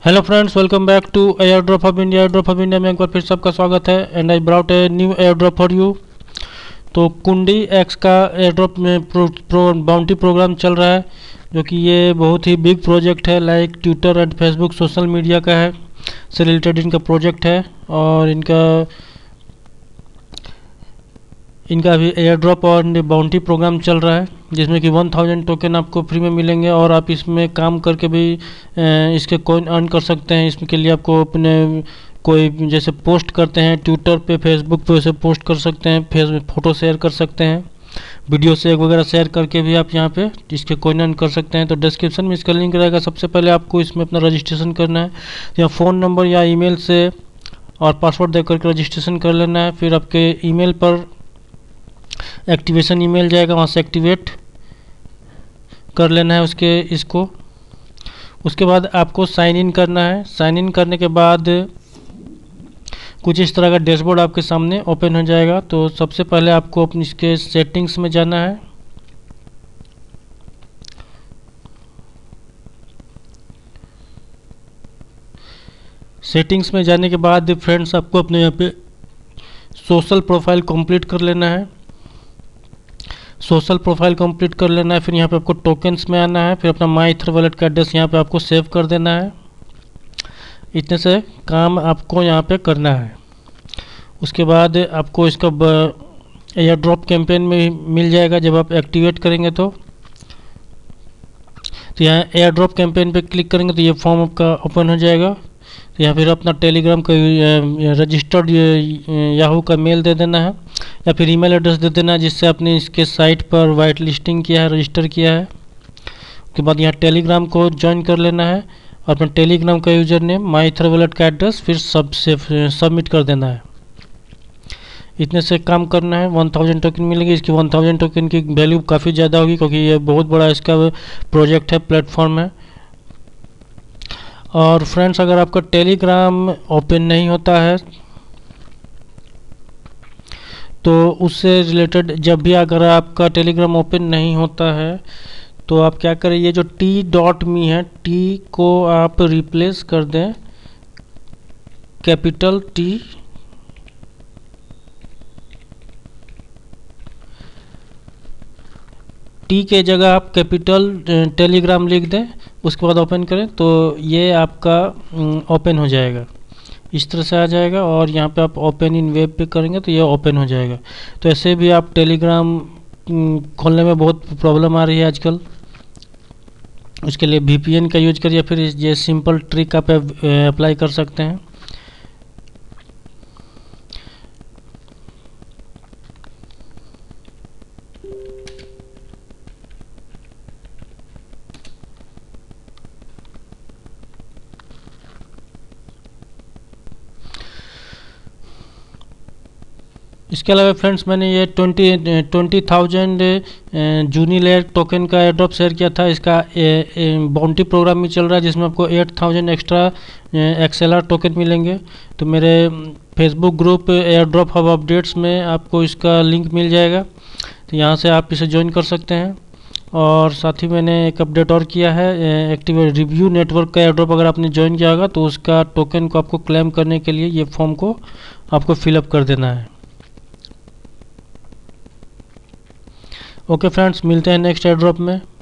Hello friends, welcome back to airdrop of India. Airdrop of India में एक बार फिर सबका स्वागत है and I brought a new airdrop for you. तो कुंडी एक्स का एयर ड्रॉप में बाउंटी प्रोग्राम चल रहा है, जो कि ये बहुत ही बिग प्रोजेक्ट है। Like Twitter and Facebook social media का है, से रिलेटेड इनका प्रोजेक्ट है। और इनका अभी एयर ड्रॉप और बाउंटी प्रोग्राम चल रहा है, जिसमें कि 1000 टोकन आपको फ्री में मिलेंगे और आप इसमें काम करके भी इसके कॉइन अर्न कर सकते हैं। इसके लिए आपको अपने कोई जैसे पोस्ट करते हैं ट्विटर पे, फेसबुक पे, उसे पोस्ट कर सकते हैं, फोटो शेयर कर सकते हैं, वीडियो से वगैरह शेयर करके भी आप यहाँ पे इसके कॉइन अर्न कर सकते हैं। तो डिस्क्रिप्शन में इसका लिंक रहेगा। सबसे पहले आपको इसमें अपना रजिस्ट्रेशन करना है, या फ़ोन नंबर या ईमेल से और पासवर्ड दे करके रजिस्ट्रेशन कर लेना है। फिर आपके ईमेल पर एक्टिवेशन ईमेल जाएगा, वहाँ से एक्टिवेट कर लेना है इसको। उसके बाद आपको साइन इन करना है। साइन इन करने के बाद कुछ इस तरह का डैशबोर्ड आपके सामने ओपन हो जाएगा। तो सबसे पहले आपको अपनी इसके सेटिंग्स में जाना है। सेटिंग्स में जाने के बाद फ्रेंड्स आपको अपने यहाँ पे सोशल प्रोफाइल कंप्लीट कर लेना है। सोशल प्रोफाइल कंप्लीट कर लेना है। फिर यहाँ पे आपको टोकन्स में आना है। फिर अपना माई ईथर वॉलेट का एड्रेस यहाँ पे आपको सेव कर देना है। इतने से काम आपको यहाँ पे करना है। उसके बाद आपको इसका एयर ड्रॉप कैंपेन में मिल जाएगा जब आप एक्टिवेट करेंगे। तो यहाँ एयर ड्रॉप कैंपेन पे क्लिक करेंगे तो ये फॉर्म आपका ओपन हो जाएगा। तो यहाँ फिर अपना टेलीग्राम का रजिस्टर्ड याहू का मेल दे देना है, या फिर ईमेल एड्रेस दे देना है जिससे आपने इसके साइट पर वाइट लिस्टिंग किया है, रजिस्टर किया है। उसके बाद यहाँ टेलीग्राम को ज्वाइन कर लेना है और अपना टेलीग्राम का username, MyEtherWallet का एड्रेस, फिर सबमिट कर देना है। इतने से काम करना है। 1000 टोकन मिलेंगे। इसकी 1000 टोकन की वैल्यू काफ़ी ज़्यादा होगी, क्योंकि ये बहुत बड़ा इसका प्रोजेक्ट है, प्लेटफॉर्म है। और फ्रेंड्स, अगर आपका टेलीग्राम ओपन नहीं होता है तो उससे रिलेटेड जब भी अगर आपका टेलीग्राम ओपन नहीं होता है तो आप क्या करें, ये जो t.me है, टी को आप रिप्लेस कर दें कैपिटल टी, टी के जगह आप कैपिटल टेलीग्राम लिख दें। उसके बाद ओपन करें तो ये आपका ओपन हो जाएगा। इस तरह से आ जाएगा। और यहाँ पे आप ओपन इन वेब पे करेंगे तो ये ओपन हो जाएगा। तो ऐसे भी आप टेलीग्राम खोलने में बहुत प्रॉब्लम आ रही है आजकल। उसके लिए VPN का यूज करिए, फिर ये सिंपल ट्रिक आप अप्लाई कर सकते हैं। इसके अलावा फ्रेंड्स, मैंने ये 20,000 जूनी लेयर टोकन का एयर ड्रॉप शेयर किया था। इसका बाउंटी प्रोग्राम भी चल रहा है, जिसमें आपको 8000 एक्स्ट्रा XLR टोकन मिलेंगे। तो मेरे Facebook group airdrop hub updates में आपको इसका लिंक मिल जाएगा। तो यहाँ से आप इसे ज्वाइन कर सकते हैं। और साथ ही मैंने एक अपडेट और किया है, एक्टिव रिव्यू नेटवर्क का एयर ड्रॉप अगर आपने ज्वाइन किया होगा तो उसका टोकन को आपको क्लेम करने के लिए ये फॉर्म को आपको फिलअप कर देना है। ओके फ्रेंड्स, मिलते हैं नेक्स्ट एयर ड्रॉप में।